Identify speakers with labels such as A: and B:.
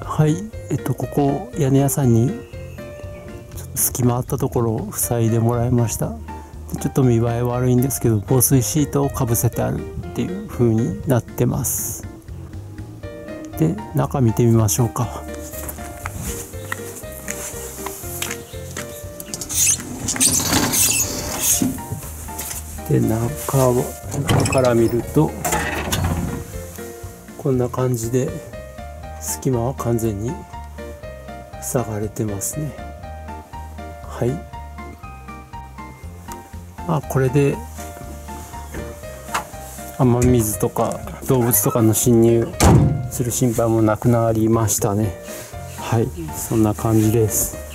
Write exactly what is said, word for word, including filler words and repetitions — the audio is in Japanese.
A: はい、えっとここ屋根屋さんにちょっと隙間あったところを塞いでもらいました。ちょっと見栄え悪いんですけど、防水シートをかぶせてあるっていう風になってます。で、中見てみましょうか。で、中を中から見るとこんな感じで隙間は完全に塞がれてますね。はい。あ、これで雨水とか動物とかの侵入する心配もなくなりましたね。はい、そんな感じです。